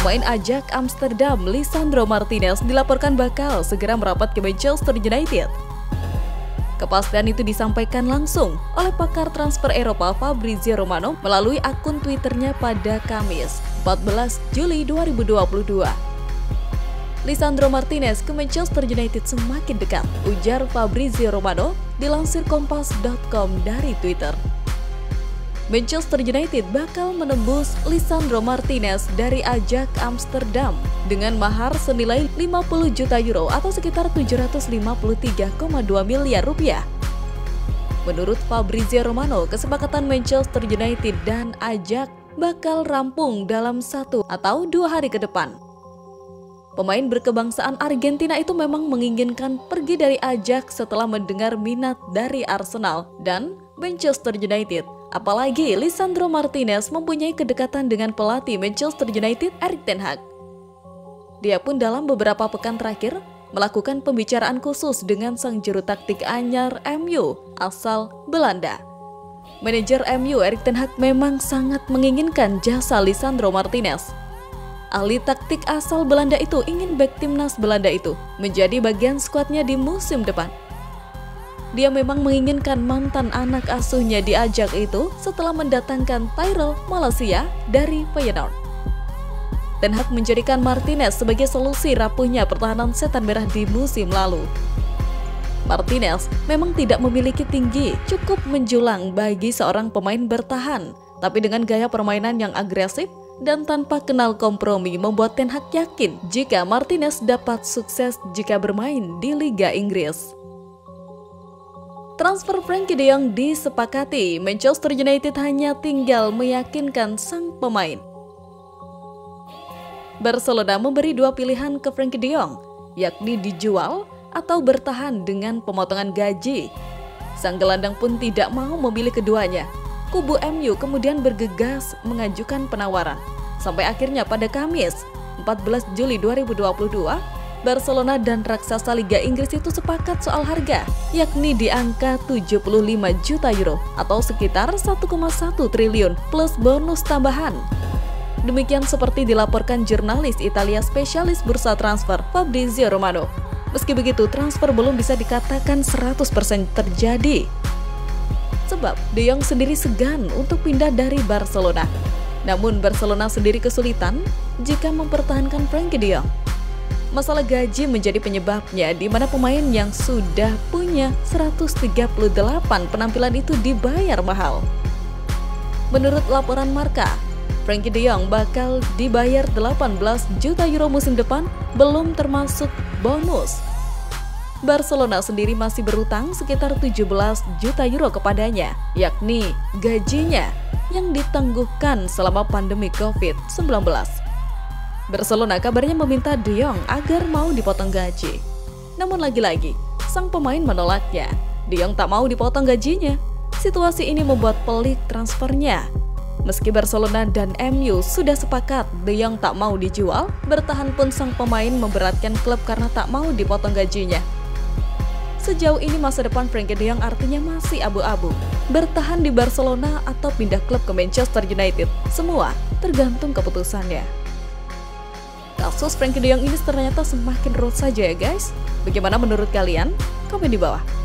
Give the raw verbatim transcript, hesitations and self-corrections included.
Pemain Ajax Amsterdam Lisandro Martinez dilaporkan bakal segera merapat ke Manchester United. Kepastian itu disampaikan langsung oleh pakar transfer Eropa Fabrizio Romano melalui akun Twitternya pada Kamis, empat belas Juli dua ribu dua puluh dua. Lisandro Martinez ke Manchester United semakin dekat, ujar Fabrizio Romano dilansir kompas titik com dari Twitter. Manchester United bakal menembus Lisandro Martinez dari Ajax Amsterdam dengan mahar senilai lima puluh juta euro atau sekitar tujuh ratus lima puluh tiga koma dua miliar rupiah. Menurut Fabrizio Romano, kesepakatan Manchester United dan Ajax bakal rampung dalam satu atau dua hari ke depan. Pemain berkebangsaan Argentina itu memang menginginkan pergi dari Ajax setelah mendengar minat dari Arsenal dan Manchester United. Apalagi Lisandro Martinez mempunyai kedekatan dengan pelatih Manchester United Erik ten Hag. Dia pun dalam beberapa pekan terakhir melakukan pembicaraan khusus dengan sang juru taktik anyar M U asal Belanda. Manajer M U Erik ten Hag memang sangat menginginkan jasa Lisandro Martinez. Ahli taktik asal Belanda itu ingin bek timnas Belanda itu menjadi bagian skuadnya di musim depan. Dia memang menginginkan mantan anak asuhnya di Ajax itu setelah mendatangkan Tyrell Malacia dari Feyenoord. Ten Hag menjadikan Martinez sebagai solusi rapuhnya pertahanan setan merah di musim lalu. Martinez memang tidak memiliki tinggi cukup menjulang bagi seorang pemain bertahan, tapi dengan gaya permainan yang agresif dan tanpa kenal kompromi membuat Ten Hag yakin jika Martinez dapat sukses jika bermain di Liga Inggris. Transfer Frenkie de Jong disepakati, Manchester United hanya tinggal meyakinkan sang pemain. Barcelona memberi dua pilihan ke Frenkie de Jong, yakni dijual atau bertahan dengan pemotongan gaji. Sang gelandang pun tidak mau memilih keduanya. Kubu M U kemudian bergegas mengajukan penawaran. Sampai akhirnya pada Kamis, empat belas Juli dua ribu dua puluh dua, Barcelona dan raksasa Liga Inggris itu sepakat soal harga, yakni di angka tujuh puluh lima juta euro atau sekitar satu koma satu triliun plus bonus tambahan. Demikian seperti dilaporkan jurnalis Italia spesialis bursa transfer Fabrizio Romano. Meski begitu, transfer belum bisa dikatakan seratus persen terjadi. Sebab De Jong sendiri segan untuk pindah dari Barcelona. Namun Barcelona sendiri kesulitan jika mempertahankan Frenkie de Jong. Masalah gaji menjadi penyebabnya, di mana pemain yang sudah punya seratus tiga puluh delapan penampilan itu dibayar mahal. Menurut laporan Marca, Frenkie de Jong bakal dibayar delapan belas juta euro musim depan, belum termasuk bonus. Barcelona sendiri masih berutang sekitar tujuh belas juta euro kepadanya, yakni gajinya yang ditangguhkan selama pandemi covid sembilan belas. Barcelona kabarnya meminta De Jong agar mau dipotong gaji. Namun lagi-lagi, sang pemain menolaknya. De Jong tak mau dipotong gajinya. Situasi ini membuat pelik transfernya. Meski Barcelona dan M U sudah sepakat De Jong tak mau dijual, bertahan pun sang pemain memberatkan klub karena tak mau dipotong gajinya. Sejauh ini masa depan Frenkie de Jong artinya masih abu-abu. Bertahan di Barcelona atau pindah klub ke Manchester United, semua tergantung keputusannya. Kasus Frenkie de Jong ini ternyata semakin ruwet saja ya guys. Bagaimana menurut kalian? Komen di bawah.